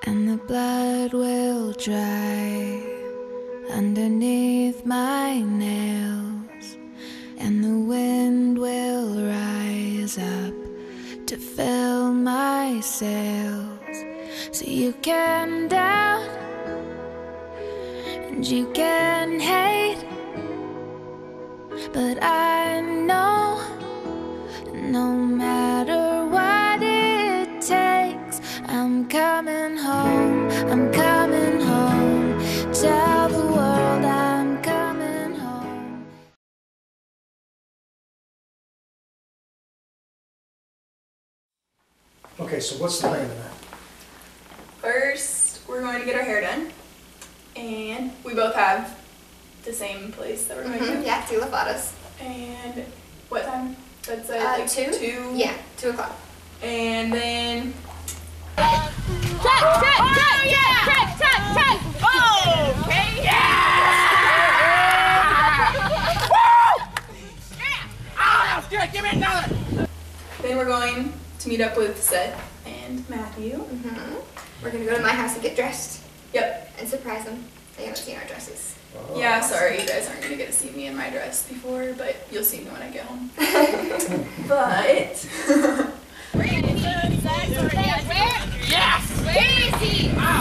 and the blood will dry underneath my nails, and the wind will rise up to fill my sails. So you can doubt and you can hate, but I know no matter what it takes, I'm coming home, I'm coming home. Tell the world I'm coming home. Okay, so what's the plan tonight? First, we're going to get our hair done, and we both have the same place that we're going to go. Yeah, 2 Lafadas. And what time? That's Like 2? 2? Yeah, 2 o'clock. And then... Check! Oh, yeah! Check! Oh, okay, yeah! Woo! Yeah! Oh, that was good! Give me another! Then we're going to meet up with Seth and Matthew. We're going to go to my house and get dressed. Yep. And surprise them. They haven't seen our dresses. Oh. Yeah, sorry, you guys aren't going to get to see me in my dress before, but you'll see me when I get home. But... Yes! Where is he? Ow!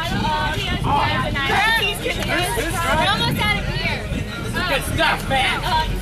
We're almost out of here. This is good stuff, man.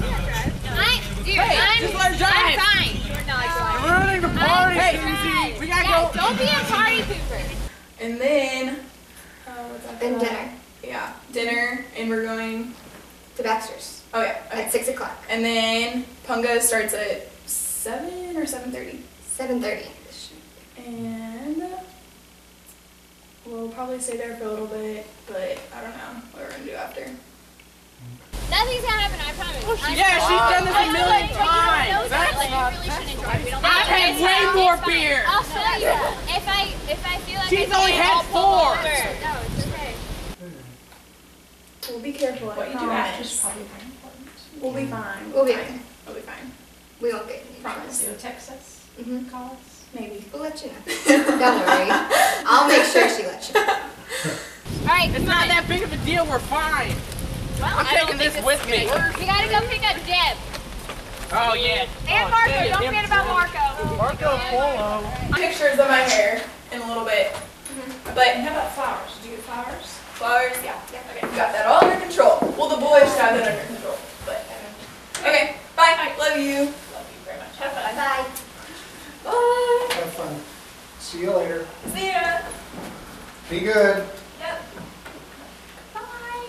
Just let her drive. I'm fine. We're running the party. Hey, we gotta go. Don't be a party pooper. And then... what's after Then that? dinner. Yeah, dinner, and we're going... To Baxter's. Oh yeah, okay. At 6 o'clock. And then Punga starts at 7 or 7:30. 7:30. And we'll probably stay there for a little bit, but I don't know what we're going to do after. Nothing's gonna happen, I promise. Yeah, she's done this a million times. I've had way more beer. I'll show you. If I feel like She's only had 4. No, it's okay. We'll be careful. What you do after is probably very important. We'll be fine. We'll be fine. We'll be fine. We won't get any Promise. You'll text us, call us. Maybe. We'll let you know. Don't worry. I'll make sure she lets you know. Alright, It's not that big of a deal. We're fine. well, I'm taking this with me. We gotta go pick up Deb. Oh, yeah. And Marco, don't forget about Marco. Marco Polo. Pictures of my hair in a little bit. But And how about flowers? Did you get flowers? flowers, yeah. Okay, we got that all under control. Well, the boys got that under control. But okay, bye. Love you. Love you very much. Have fun. Bye. Bye. Have fun. See you later. See ya. Be good. Yep. Bye.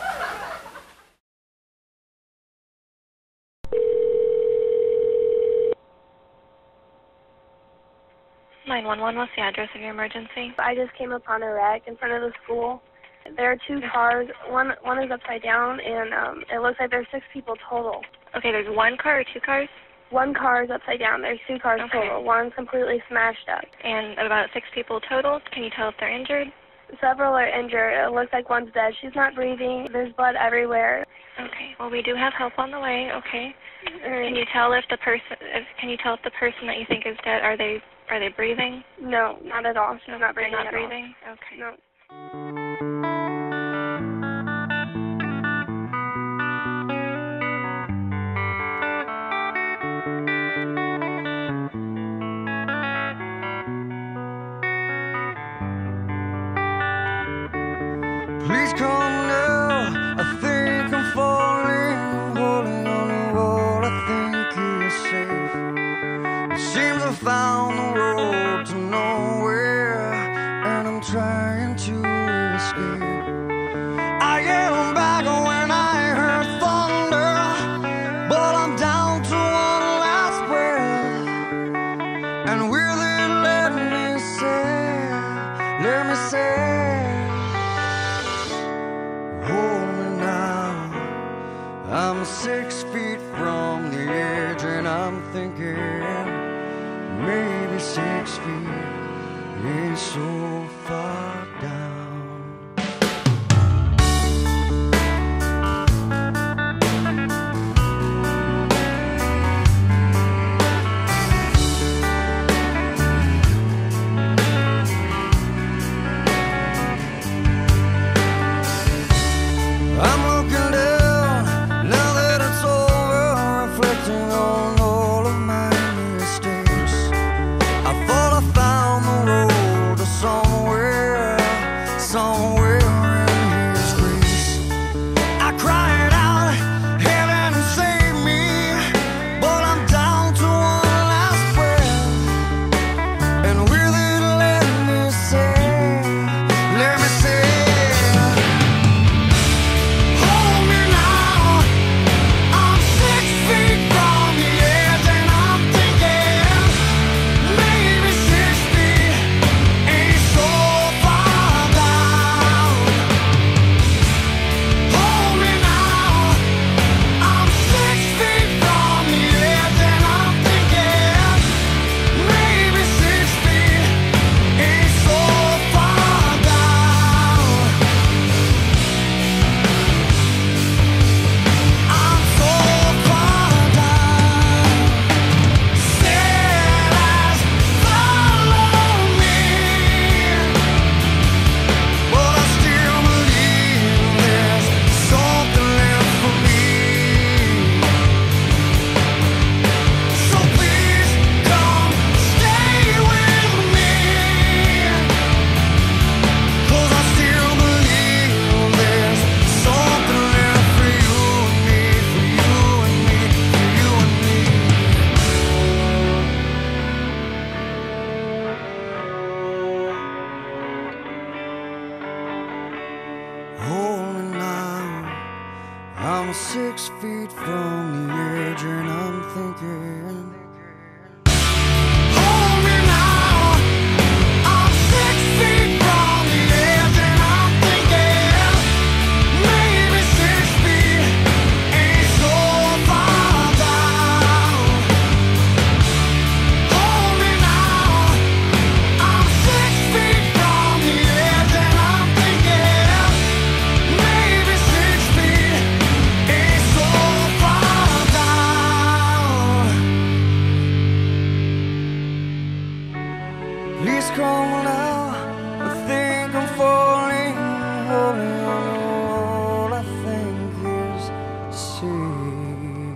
911, what's the address of your emergency? I just came upon a wreck in front of the school. There are 2 cars. One is upside down, and it looks like there's 6 people total. Okay, there's 1 car or 2 cars? 1 car is upside down. There's 2 cars Okay. total. One's completely smashed up. And about 6 people total. Can you tell if they're injured? Several are injured. It looks like one's dead. She's not breathing. There's blood everywhere. Okay. Well, we do have help on the way. Okay. Can you tell if the person that you think is dead, are they breathing? No, not at all. She's not They're breathing not at all. breathing. Okay. No. Please come now, I think I'm falling, holding on to what I think is safe. It seems I found the road to nowhere, and I'm trying to escape. I am back when I heard thunder, but I'm down to one last breath, and with it let me say, hold me now. I'm 6 feet from the edge, and I'm thinking maybe 6 feet ain't so far down. I'm 6 feet from the edge and I'm thinking, hold me now. I'm 6 feet from the edge and I'm thinking, maybe 6 feet ain't so far down. Hold me now. I'm 6 feet from the edge and I'm thinking, maybe 6 feet ain't so far down. Please come now, I think I'm falling, holding on to all I think is safe.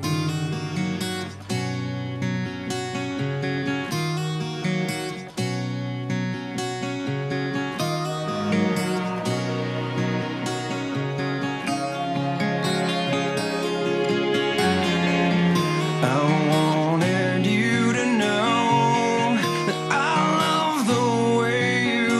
I wanted you to know that I love the way you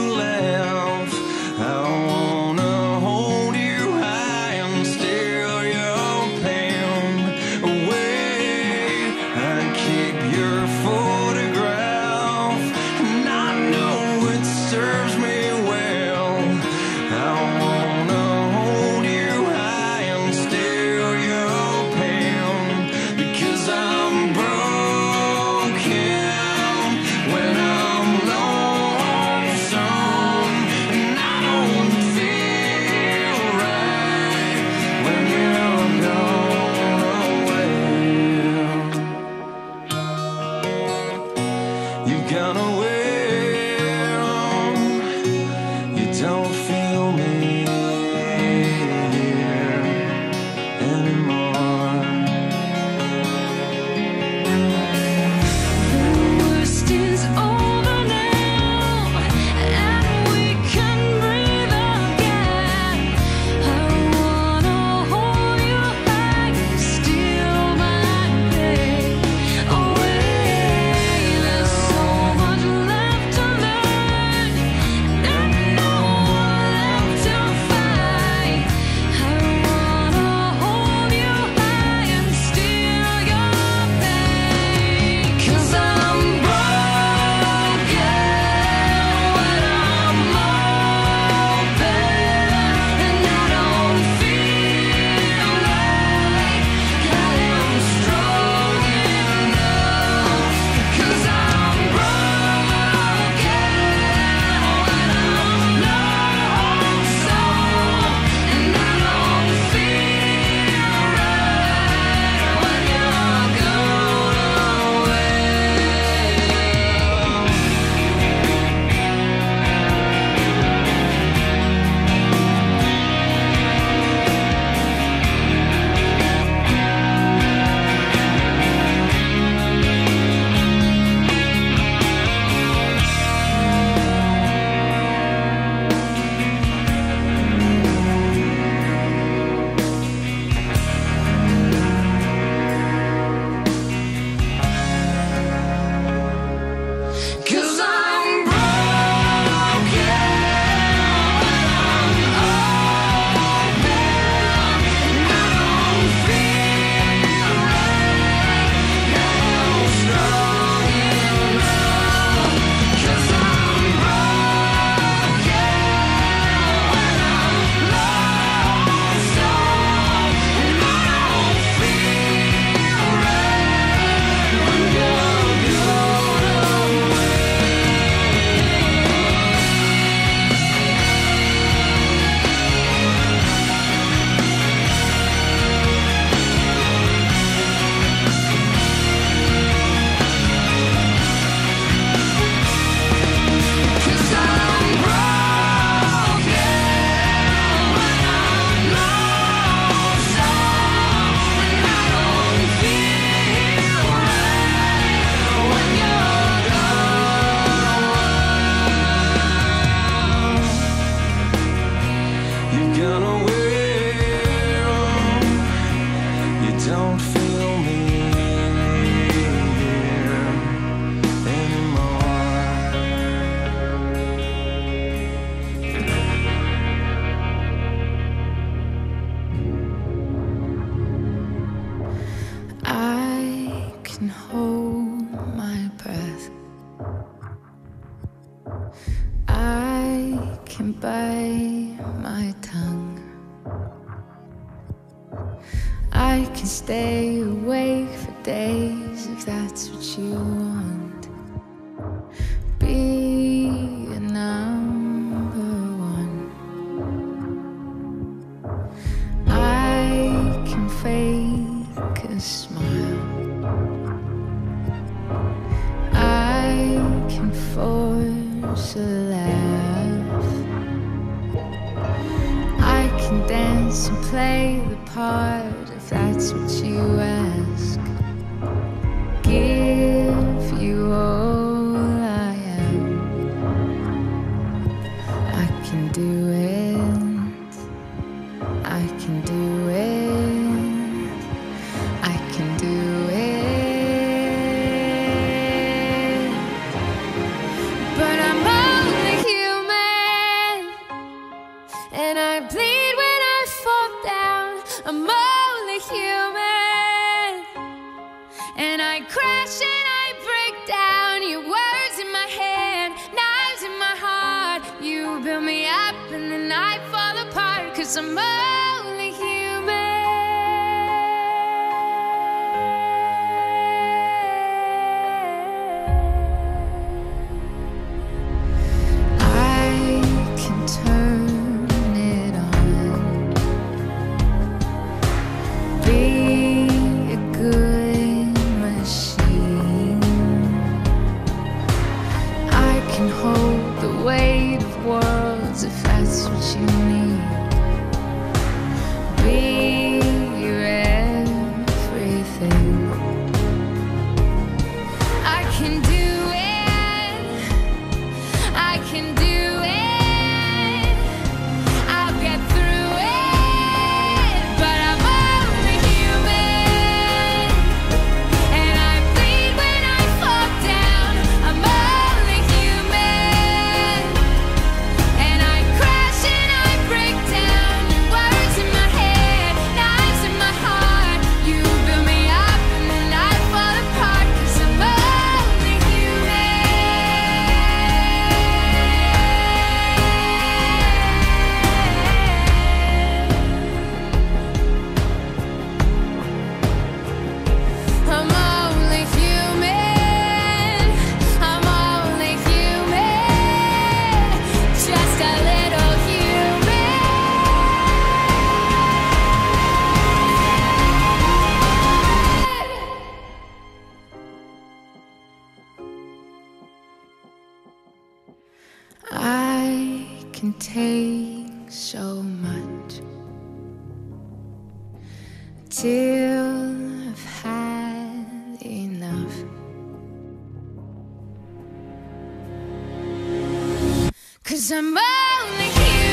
can bite my tongue. I can stay awake for days if that's what you want. Be a number one. I can fake a smile. I can force a laugh. I can dance and play the part if that's what you ask. Give you all I am. I can do it. I can do it. I can do it. But I'm only human, and I bleed when I fall down. I'm only human, and I crash and I break down. Your words in my head, knives in my heart. You build me up and then I fall apart, 'cause I'm only human. I can turn it on. Be a good machine. I can hold the weight of worlds if that's what you need. Be your everything. I can do it. I can do it. I'll get through it. But I'm only human, and I bleed when I fall down. I'm only human, and I crash and I break down. Words in my head, knives in my heart. You build me up and then I fall apart, 'cause I'm only human. I'm only human. I'm only human. Just a little human. I can take so much till I've had enough. 'Cause I'm only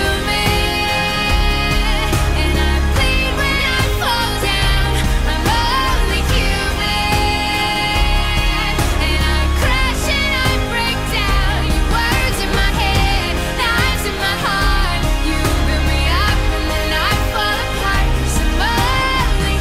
human, and I bleed when I fall down. I'm only human, and I crash and I break down. Your words in my head, knives in my heart. You build me up and then I fall apart, 'cause I'm only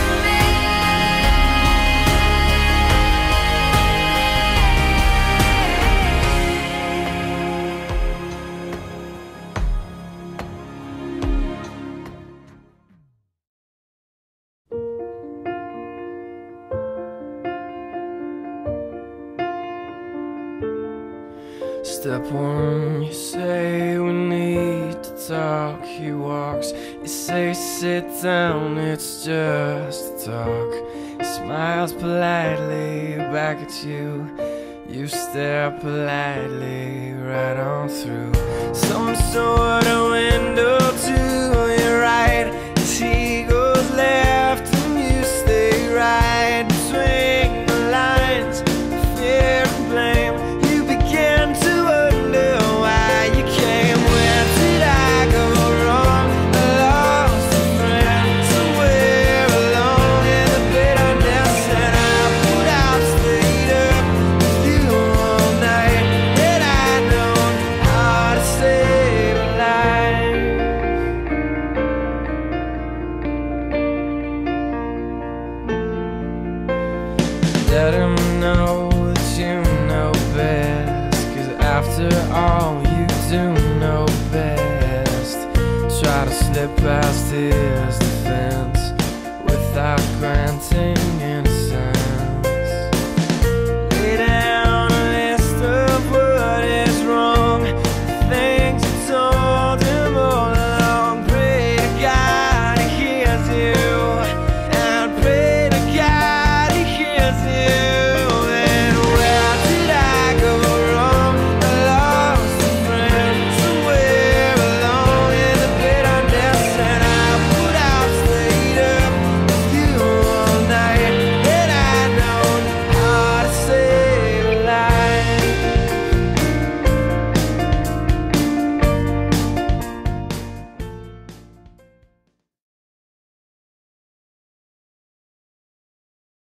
Step one, you say we need to talk. He walks, you say sit down, it's just talk. He smiles politely back at you. You stare politely right on through some sort of window to your right. As he goes left and you stay right between the lines of fear and blame. You begin to wonder why you came. Where did I go wrong? I lost a friend somewhere alone in the bitterness, and I put out, stayed up with you all night. And I know how to save a life. slip past his defense without granting